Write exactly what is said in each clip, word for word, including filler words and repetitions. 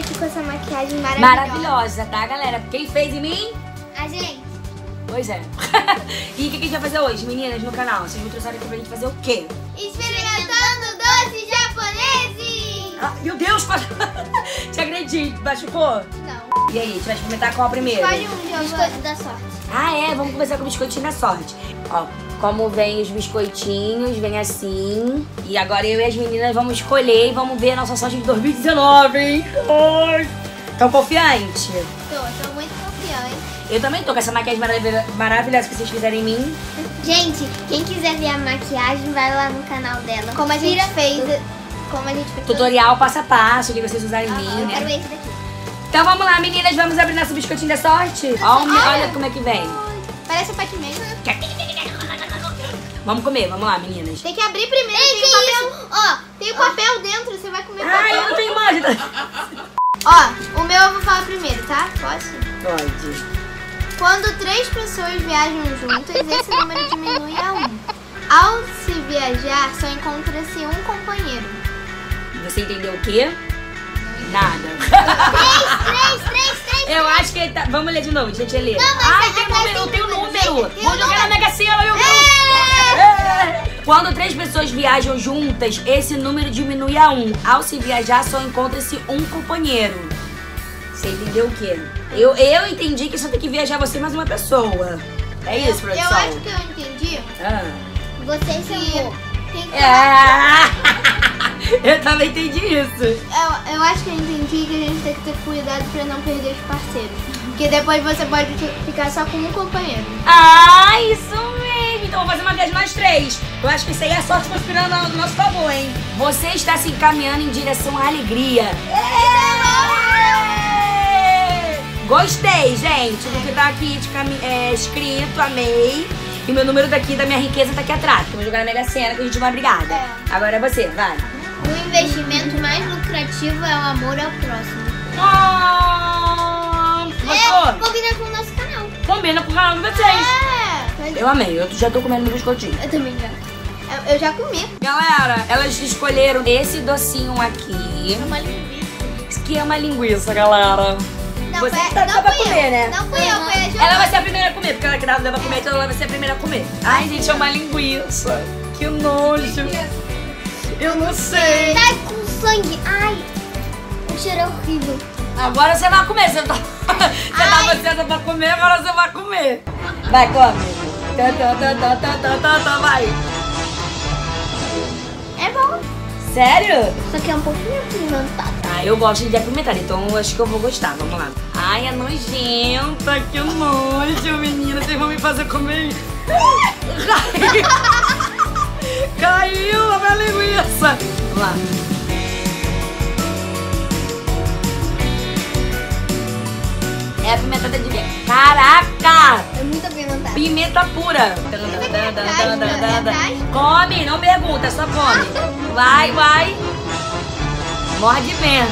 aqui com essa maquiagem maravilhosa. Maravilhosa, tá, galera? Quem fez em mim? A gente. Pois é. E o que, que a gente vai fazer hoje, meninas, no canal? Vocês me trouxeram aqui pra gente fazer o quê? Experimentando doces japoneses. Ah, meu Deus, quase... Te acredito, machucou? Não. E aí, a gente vai experimentar qual primeiro? Escolhe um, biscoito da sorte. Ah, é? Vamos começar com o biscoitinho da sorte. Ó, como vem os biscoitinhos, vem assim. E agora eu e as meninas vamos escolher e vamos ver a nossa sorte de dois mil e dezenove, hein? Ai. Tão confiante? Tô, tô muito confiante. Eu também tô com essa maquiagem maravilhosa, maravilhosa que vocês fizeram em mim. Gente, quem quiser ver a maquiagem, vai lá no canal dela. Como a gente Tira fez... Tudo. Como a gente fez... Tutorial passo a passo que vocês usarem em mim, Eu né? quero ver esse daqui. Então vamos lá, meninas, vamos abrir nosso biscoitinho da sorte? Olha, olha como é que vem. Parece um Pac-Man. Vamos comer, vamos lá, meninas. Tem que abrir primeiro. Ei, tem o papel. Ó, tem o papel dentro, você vai comer o papel. Ai, eu não tenho mais. Ó, o meu eu vou falar primeiro, tá? Posso? Pode. Quando três pessoas viajam juntas, esse número diminui a um. Ao se viajar, só encontra-se um companheiro. Você entendeu o quê? Nada. Três, três, três, três. Eu acho que ele tá... Vamos ler de novo, deixa eu ler. Não, mas Ai, é tem atrás número, tem tem um número, número. tem Vou um jogar número. na Mega Sena, meu Deus. É. É. Quando três pessoas viajam juntas, esse número diminui a um. Ao se viajar, só encontra-se um companheiro. Você entendeu o quê? Eu, eu entendi que só tem que viajar você mais uma pessoa. É isso, produção? Eu acho que eu entendi. Ah. Você e seu amor. Tem que É. Eu também entendi isso. Eu, eu acho que eu entendi que a gente tem que ter cuidado pra não perder os parceiros. Porque depois você pode ficar só com um companheiro. Ah, isso mesmo. Então vamos fazer uma vez nós três. Eu acho que isso aí é a sorte conspirando ao nosso favor, hein? Você está se encaminhando em direção à alegria. Gostei, gente, do que tá aqui de cami é, escrito, amei. E o meu número daqui da minha riqueza tá aqui atrás. Que eu vou jogar na Mega Sena que a gente vai brigada. É. Agora é você, vai. O investimento mais lucrativo é o amor ao próximo. Oh, gostou? É, combina com o nosso canal. Combina com o canal de vocês. É. Eu amei, eu já tô comendo meu biscoitinho. Eu também já. Eu, eu já comi. Galera, elas escolheram esse docinho aqui. É uma linguiça. Isso aqui é uma linguiça, galera. Não, Você foi, tá, não tá pra fui comer, eu. né? Não fui eu, foi a Giovana. Ela vai ser a primeira a comer, porque ela que dava pra comer, então ela vai ser a primeira a comer. Ai, gente, é uma linguiça. Que nojo. Eu não sei. Tá com sangue. Ai, o cheiro é horrível. Agora você vai comer. Você tá, você tava sendo pra comer, agora você vai comer. Vai, come. Tá, tá, tá, tá, tá, tá, tá, tá, vai. É bom. Sério? Só que é um pouquinho apimentado. Ah, eu gosto de apimentar, então eu acho que eu vou gostar. Vamos lá. Ai, é nojenta. Que nojo, menina. Vocês vão me fazer comer. Caiu. Caiu a minha linguiça. Vamos lá. É apimentada de quê? Caraca! É muito apimentado. Pimenta pura. Come, não pergunta, só come. Vai, vai. Morde bem.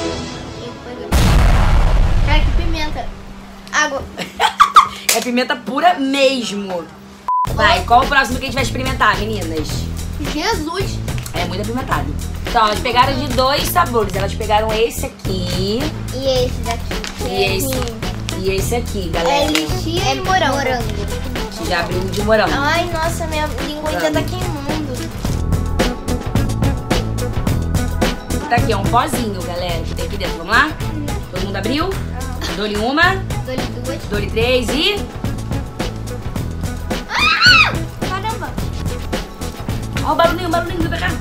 Cara, que pimenta. Água. É pimenta pura mesmo. Vai, qual o próximo que a gente vai experimentar, meninas? Jesus. É muito apimentado. Então, elas pegaram de dois sabores. Elas pegaram esse aqui E esse daqui. e esse, e esse aqui, galera. É lixia e morango. morango. Que já abriu de morango. Ai, nossa, minha linguiça tá queimando. Tá aqui, é um pozinho, galera, que tem aqui dentro. Vamos lá? Todo mundo abriu? Dou-lhe uma, Dou-lhe duas. dou-lhe três e... Ah! Caramba. Ó o barulhinho, o barulhinho, vem pra cá.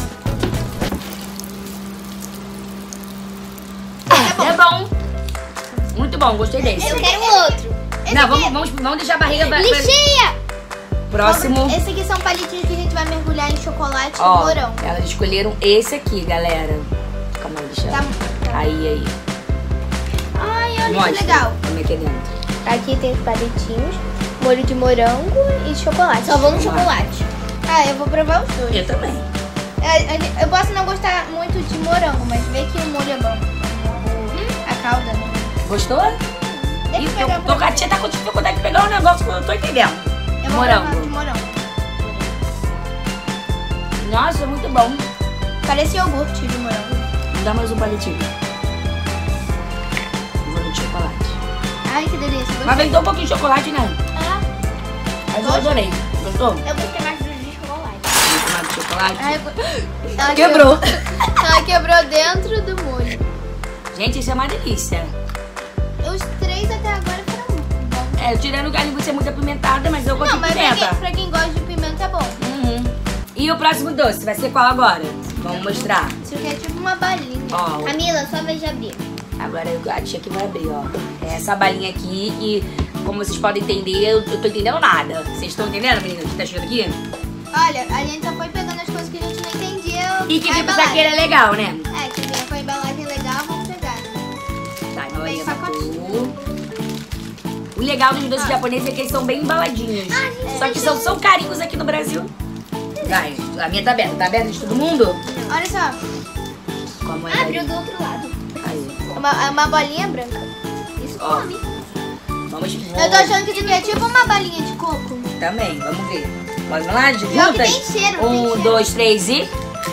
É bom. Muito bom, gostei desse. Eu quero outro. Esse Não, aqui vamos, é- vamos, vamos deixar a barriga... pra- pra- Lixia. Próximo. Esse aqui são palitinhos que a gente vai mergulhar em chocolate e Ó, morango. elas escolheram esse aqui, galera. Calma aí, deixa eu... Tá, tá. Aí, aí. Ai, olha Mostra que legal. como é que é dentro. Aqui tem os palitinhos, molho de morango e chocolate. Só vou no Vamos lá. chocolate. Ah, eu vou provar os dois. Eu também. Eu, eu posso não gostar muito de morango, mas vê que o molho é bom. Hum, a calda, né? Gostou? Deixa Ih, eu pegar tô, tô, pra a tia tá com dificuldade de pegar um negócio que eu não tô entendendo. Eu vou Morango. provar de morango. Nossa, muito bom. Parece iogurte de morango. Dá mais um palitinho. de chocolate. Ai, que delícia. Gostei. Mas vem tão um pouquinho de chocolate, né? É. Mas eu adorei. Gostou? Eu gostei mais do de chocolate. Gostou mais de chocolate? Ai, eu... Ela Quebrou. Ela quebrou dentro do molho. Gente, isso é uma delícia. Os três até agora foram muito bons. É, tirando que a linguiça é muito apimentada, mas eu gosto Não, de mas pra pimenta. quem, pra quem gosta de pimenta é bom. Uhum. E o próximo doce vai ser qual agora? Vamos mostrar. Isso aqui é tipo uma balinha. Ó, Camila, sua vez de abrir. agora eu- a tia que vai abrir, ó. É essa balinha aqui que, como vocês podem entender, eu, eu tô entendendo nada. Vocês estão entendendo, menina, que tá chegando aqui? Olha, a gente só foi pegando as coisas que a gente não entendia. E que a tipo embalagem. saqueira é legal, né? É, que vinha com a embalagem legal, vamos pegar. Tá, embaladinha Bem da pacotinho. cor. O legal dos doces Ah. japoneses é que eles são bem embaladinhos. Ah, Só que são, são carinhos aqui no Brasil. Vai, a minha tá aberta. Tá aberta de todo mundo? Olha só, Como é? abriu do outro lado. Aí, É uma, é uma bolinha branca. Isso Ó. come. vamos Eu tô achando que isso aqui é tipo uma balinha de coco. também, vamos ver. Vamos lá, de Pior que juntas? tem cheiro, tem Um, cheiro. dois, três e...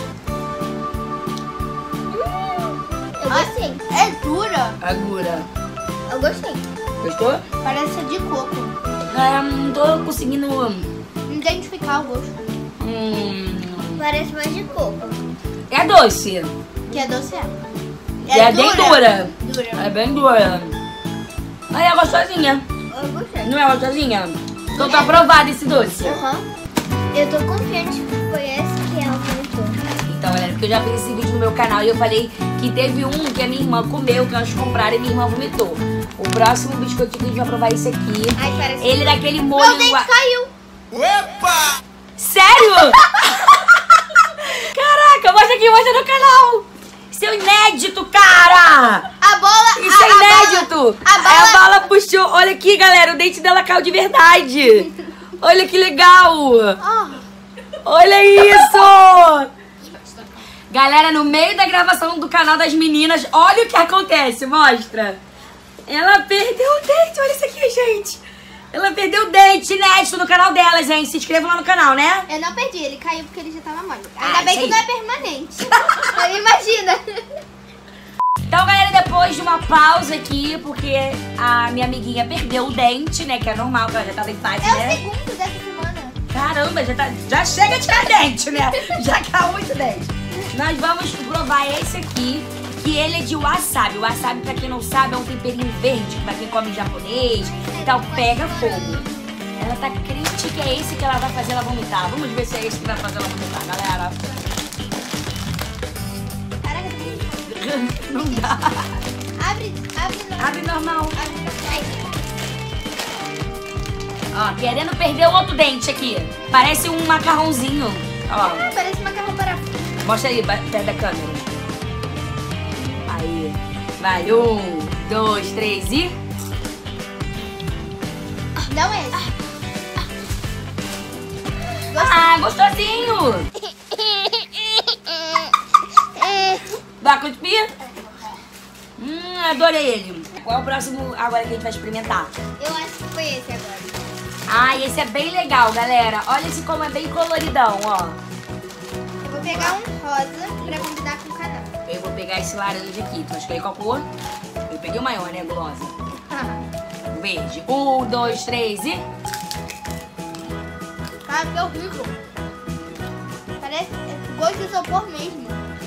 Eu gostei. É dura. Agora. Eu gostei. Gostou? Parece de coco. É, não tô conseguindo... Identificar o gosto. Hum, Parece mais de coco. é doce. Que é doce é. E é bem dura. Dura. É bem dura. Aí é gostosinha. Eu gostei. Não é gostosinha? Então tá aprovado esse doce. Aham. Eu tô confiante que foi esse que ela comentou. Então, galera, porque eu já fiz esse vídeo no meu canal e eu falei que teve um que a minha irmã comeu, que nós compraram e minha irmã vomitou. O próximo biscoitinho que a gente vai provar é esse aqui. Ai, parece. Ele é daquele Meu molho... dente caiu. Opa! Sério? Caraca, mostra aqui, mostra no canal. Isso é inédito, cara. A bola. Isso a, é a inédito. bola- A Aí bola. a bala puxou. Olha aqui, galera, o dente dela caiu de verdade. Olha que legal. Ah, Olha isso. Galera, no meio da gravação do canal das meninas, olha o que acontece, mostra. Ela perdeu o dente, olha isso aqui, gente. Ela perdeu o dente inédito no canal dela, gente. Se inscrevam lá no canal, né? eu não perdi, ele caiu porque ele já tava mole. Ah, Ainda bem isso que aí. não é permanente. Aí imagina. Então, galera, depois de uma pausa aqui, porque a minha amiguinha perdeu o dente, né? Que é normal, porque ela já tava em fase, É o né? segundo dessa semana. Caramba, já, tá, já chega de tirar dente, né? Já caiu muito dente. Nós vamos provar esse aqui, que ele é de wasabi. O wasabi, pra quem não sabe, é um temperinho verde, pra quem come japonês e tal, pega fogo. Ela tá crente que é esse que ela vai fazer ela vomitar. Vamos ver se é esse que vai fazer ela vomitar, galera. Caraca, tem Não dá. Abre, abre não. Abre normal. Abre. Ai. Ó, querendo perder o outro dente aqui. Parece um macarrãozinho. Ó, Ah, parece macarrão parafuso. mostra aí, ba- perto da câmera. Aí. Vai, um, dois, três e... Não é esse. Ah, gostosinho! Vai cuspir? Hum, adorei ele. Qual é o próximo agora que a gente vai experimentar? Eu acho que foi esse agora. Ah, esse é bem legal, galera. Olha esse como é bem coloridão, ó. Eu vou pegar um rosa pra combinar com o canal. Eu vou pegar esse laranja aqui. Tu vai escolher qual cor? Eu peguei o maior, né, gulosa? O verde. Um, dois, três e... Ah, que horrível. Parece gosto de isopor mesmo.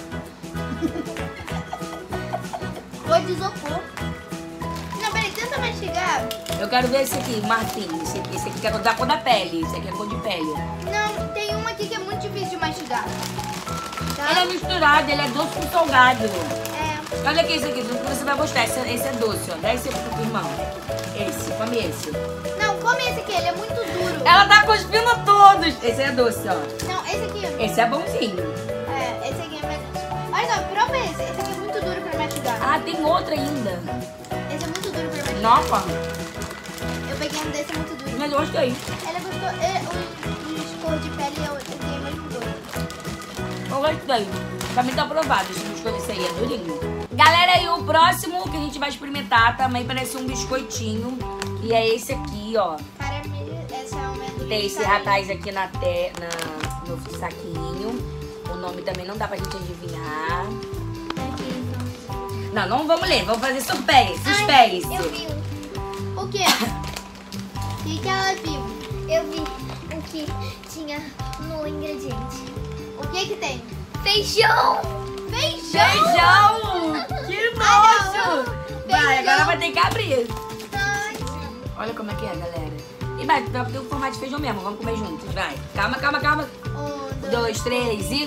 Gosto de isopor. Não, peraí, tenta mastigar. Eu quero ver esse aqui, marfim. Esse aqui, esse aqui que é da cor da pele. Esse aqui é cor de pele. Não, tem um aqui que é muito difícil de mastigar. Tá? Ele é misturado, ele é doce com salgado. É. Olha aqui esse aqui, tudo que você vai gostar. Esse, esse é doce, ó. Dá esse aqui pro teu irmão. Esse, come esse. Não, come esse aqui, ele é muito duro. Ela tá cuspindo todos. Esse é doce, ó. Não, esse aqui. Esse é bonzinho. É, esse aqui é mais. Olha só, prova esse. Esse aqui é muito duro pra mastigar. Ah, tem outro ainda. Esse é muito duro pra mastigar. Nossa, Eu peguei um desse muito duro. mas eu gostei. Ela gostou. É, o, o cor de pele é o esse aqui é mesmo gosto. Eu gostei. Pra mim tá aprovado. Esse biscoito esse aí é durinho. Galera, e o próximo que a gente vai experimentar também parece um biscoitinho. E é esse aqui, ó. Caramelo, essa é uma do Tem esse rapaz aqui na te, na, no saquinho. O nome também não dá pra gente adivinhar. Não, não vamos ler, vamos fazer suspense. Suspense. Ai, eu vi um. O quê? O que, que ela viu? Eu vi o que tinha no ingrediente. O que que tem? Feijão! Feijão! Feijão! Que nojo! Vai, Feijão. agora vai ter que abrir. Ai, Olha como é que é, galera. E vai, vai ter o formato de feijão mesmo. Vamos comer juntos, vai. Calma, calma, calma. Um, dois. Dois, três e...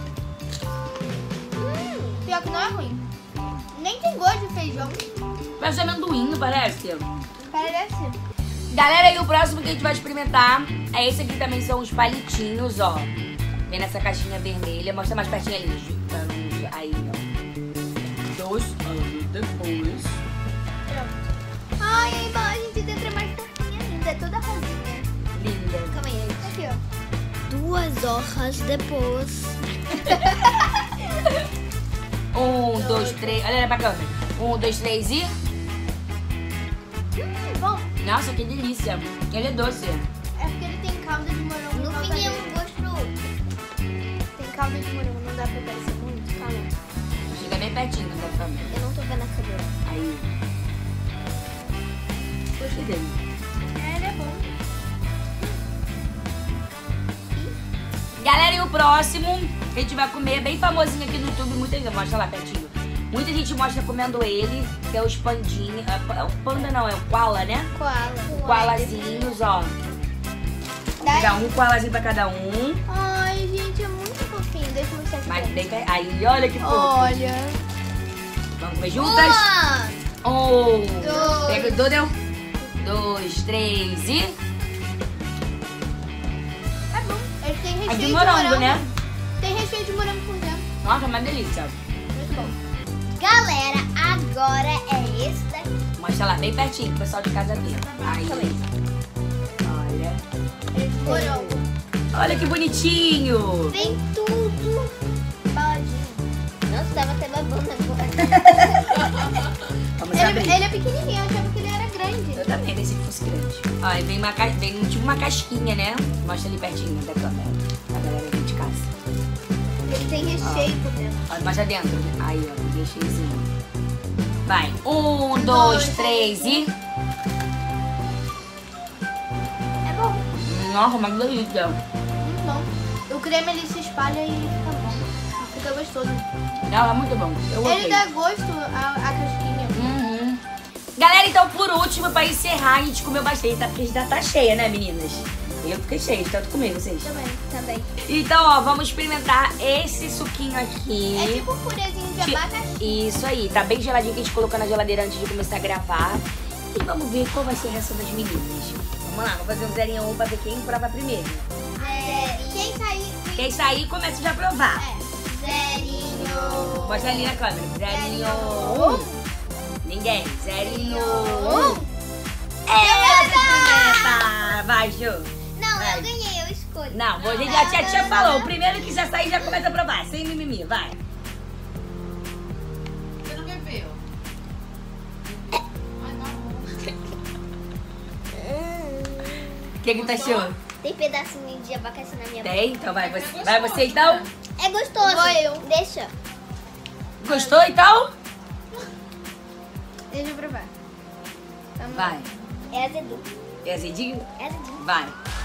Hum, pior que não é ruim. Nem tem gosto de feijão. Parece amendoim, não parece? Parece. Galera, e o próximo que a gente vai experimentar é esse aqui também, são os palitinhos, ó. Vem nessa caixinha vermelha. Mostra mais pertinho ali. Ju. Aí, ó. Dois anos depois. Pronto. Ai, a embalagem de dentro é mais fofinha ainda. É toda rosinha. Linda. Calma aí, aqui, ó. duas horas depois. Um, dois, três. Olha pra câmera. Um, dois, três e... Hum, bom. Nossa, que delícia. Ele é doce. É porque ele tem calda de morango. No calda fim é dele. um gosto pro outro. Tem calda de morango, não dá pra parecer muito. Calma. Chega bem pertinho da câmera. Eu não tô vendo a câmera. Aí. Gostei dele. É, ele é bom. Galera, e o próximo que a gente vai comer, bem famosinho aqui no YouTube, muita gente mostra lá pertinho. Muita gente mostra comendo ele, que é os pandinhos. É o panda não, é o koala, né? Koala. Koalazinhos, ó. Vou Dá- pegar um koalazinho pra cada um. Ai, gente, é muito fofinho. Deixa eu mostrar aqui. Mas pra bem vocês. per- Aí, olha que fofo. Olha. Vamos comer juntas? Uma. Um. Dois. Pega o doodle. Dois, três e... É bom. Ele tem recheio É de morango, né? Tem recheio de morango por dentro. Nossa, uma delícia. Muito bom. Galera, agora é esse daqui. Mostra lá bem pertinho, pro pessoal de casa ver. Aí. Olha. É de morango. Olha que bonitinho. Vem tudo. Baladinho. Nossa, tava até babando agora. Vamos Ele, abrir. ele é pequenininho, eu achava que ele era grande. Eu também pensei que fosse grande. Ó, e vem, uma, ca- vem tipo uma casquinha, né? Mostra ali pertinho da câmera. A galera vem de casa. Ele tem recheio por dentro. Ó, mostra dentro. Aí, ó, tem recheiozinho. Vai. Um, dois, três e... É bom. Nossa, uma delícia. Muito bom. O creme ele se espalha e fica bom. Fica gostoso. Não, é muito bom. Eu gostei. Ele dá gosto à, à casquinha. Uhum. Galera, então por último, pra encerrar, a gente comeu bastante, tá? Porque a gente já tá cheia, né, meninas? Eu fiquei cheia de tanto comer, vocês. Também. Também. Então, ó, vamos experimentar esse suquinho aqui. É tipo um purezinho de Ti- abacaxi. Isso aí, tá bem geladinho que a gente colocou na geladeira antes de começar a gravar. E vamos ver qual vai ser a reação das meninas. Vamos lá, vamos fazer um zerinho a um pra ver quem prova primeiro. É, quem sair... Quem sair, começa já a provar. É. Zerinho. Mostra ali na câmera. Zerinho. Zerinho. Um. Ninguém. Zerinho. Um. Um. Eita! Vai, Ju. Não, Vai. eu ganhei, eu escolho. Não, a gente já, a tia, tia falou. O primeiro que já sair já começa a provar. Sem mimimi, vai. Você não bebeu? Ai, não. O que que tu achou? Tem pedacinho de abacaxi na minha boca. Tem? Então vai você. Vai você então? É gostoso. Vou eu. Deixa. Gostou então? Deixa eu provar. Vamos lá. Vai. É azedo. É azedinho? É azedinho. Vai.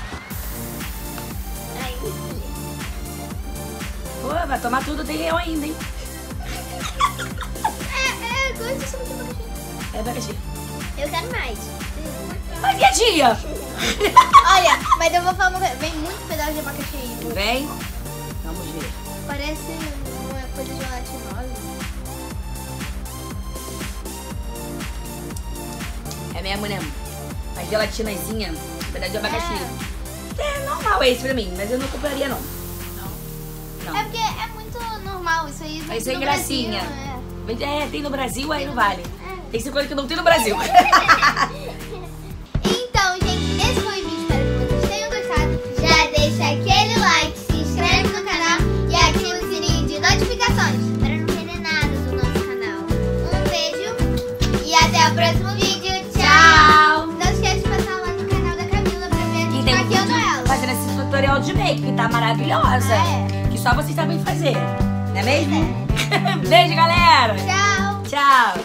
Ai, Pô, vai tomar tudo, tem eu ainda, hein? É, é gosto de suco de abacaxi. É abacaxi. eu quero mais. Mas e a tia? Olha, mas eu vou falar uma coisa. Vem muito pedaço de abacaxi aí. Vem. Vamos ver. Parece uma coisa gelatinosa. É mesmo, né? A gelatinazinha, um pedaço de abacaxi. É. normal esse pra mim, mas eu não compraria não. Não. É porque é muito normal isso aí. Isso é no gracinha. Brasil, É, tem no Brasil, aí não vale. É. Tem que ser coisa que não tem no Brasil. Então, gente, esse foi o vídeo. Espero que vocês tenham gostado. Já deixa aquele like, se inscreve no canal e ativa o sininho de notificações Para não perder nada do nosso canal. Um beijo e até o próximo vídeo. Tchau! Não esquece de passar lá no canal da Camila pra ver a E gente tem um maquiando vídeo ela. fazendo esse tutorial de make, que tá maravilhosa. É. Que só vocês sabem fazer. Não é mesmo? Beijo, galera! Tchau! Tchau.